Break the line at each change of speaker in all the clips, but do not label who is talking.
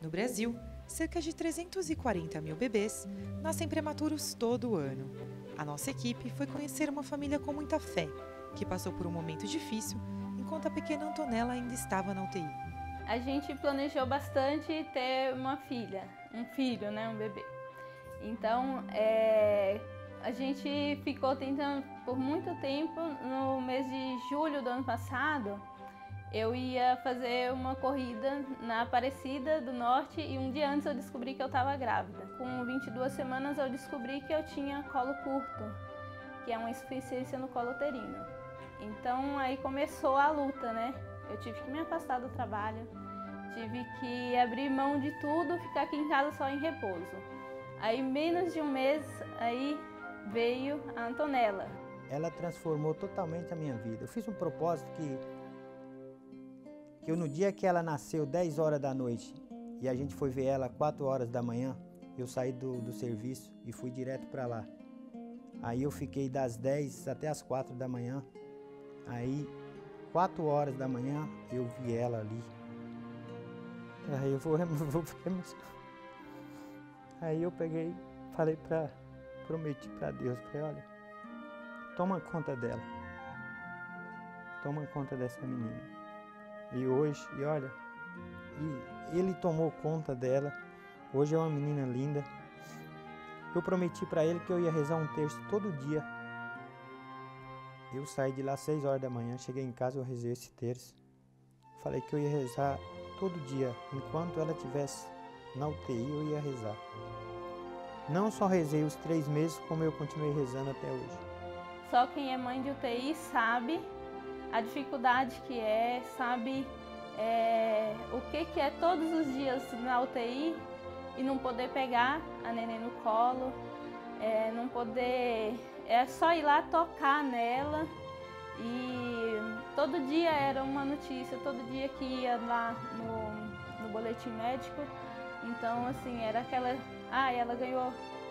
No Brasil, cerca de 340 mil bebês nascem prematuros todo ano. A nossa equipe foi conhecer uma família com muita fé, que passou por um momento difícil enquanto a pequena Antonella ainda estava na UTI.
A gente planejou bastante ter uma filha, um filho, né, um bebê. Então, a gente ficou tentando por muito tempo. No mês de julho do ano passado, eu ia fazer uma corrida na Aparecida do Norte e um dia antes eu descobri que eu estava grávida. Com 22 semanas eu descobri que eu tinha colo curto, que é uma insuficiência no colo uterino. Então aí começou a luta, né? Eu tive que me afastar do trabalho, tive que abrir mão de tudo, ficar aqui em casa só em repouso. Aí menos de um mês, aí veio a Antonella.
Ela transformou totalmente a minha vida. Eu fiz um propósito que no dia que ela nasceu, 10 horas da noite, e a gente foi ver ela 4 horas da manhã, eu saí do serviço e fui direto para lá. Aí eu fiquei das 10 até as 4 da manhã. Aí, 4 horas da manhã, eu vi ela ali. Aí eu Aí eu peguei, prometi para Deus, falei, olha, toma conta dela. Toma conta dessa menina. E hoje, ele tomou conta dela. Hoje é uma menina linda. Eu prometi para ele que eu ia rezar um terço todo dia. Eu saí de lá às 6 horas da manhã, cheguei em casa, eu rezei esse terço. Falei que eu ia rezar todo dia. Enquanto ela estivesse na UTI, eu ia rezar. Não só rezei os 3 meses, como eu continuei rezando até hoje.
Só quem é mãe de UTI sabe a dificuldade que é, sabe o que é todos os dias na UTI e não poder pegar a neném no colo, não poder, só ir lá tocar nela. E todo dia era uma notícia, todo dia que ia lá no boletim médico. Então, assim, era aquela, ela ganhou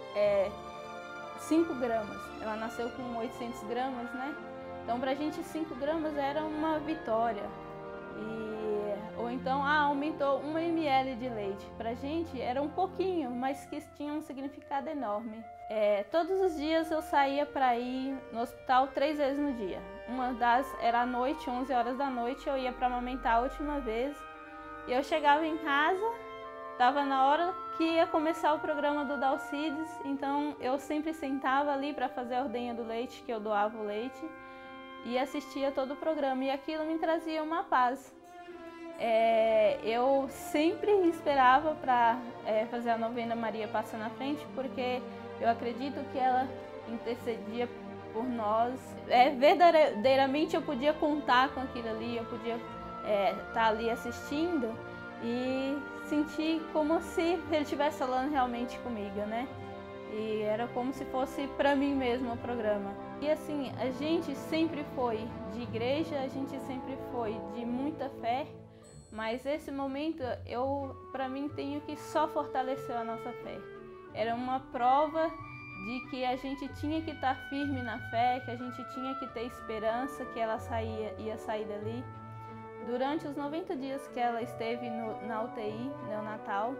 5 gramas, ela nasceu com 800 gramas, né? Então, pra gente 5 gramas era uma vitória. Ou então, aumentou 1 ml de leite. Pra gente era um pouquinho, mas que tinha um significado enorme. Todos os dias eu saía para ir no hospital 3 vezes no dia. Uma das era à noite, 11 horas da noite, eu ia para amamentar a última vez. E eu chegava em casa, estava na hora que ia começar o programa do Dalcides, então eu sempre sentava ali para fazer a ordenha do leite, que eu doava o leite, e assistia todo o programa, e aquilo me trazia uma paz. Eu sempre esperava para fazer a novena Maria Passa na Frente, porque eu acredito que ela intercedia por nós. Verdadeiramente eu podia contar com aquilo ali, eu podia estar ali assistindo e sentir como se ele estivesse falando realmente comigo, né? E era como se fosse para mim mesmo o programa. E assim, a gente sempre foi de igreja, a gente sempre foi de muita fé, mas esse momento para mim, tenho que só fortalecer a nossa fé. Era uma prova de que a gente tinha que estar firme na fé, que a gente tinha que ter esperança que ela ia sair dali. Durante os 90 dias que ela esteve na UTI neonatal,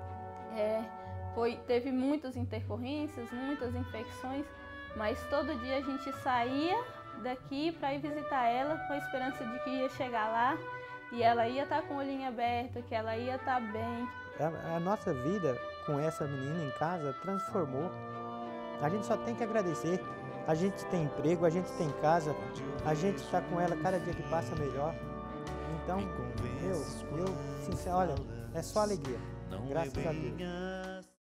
teve muitas intercorrências, muitas infecções, mas todo dia a gente saía daqui para ir visitar ela com a esperança de que ia chegar lá e ela ia estar com o olhinho aberto, que ela ia estar bem.
A nossa vida com essa menina em casa transformou. A gente só tem que agradecer. A gente tem emprego, a gente tem casa, a gente está com ela cada dia que passa melhor. Então, olha, é só alegria. Graças a Deus.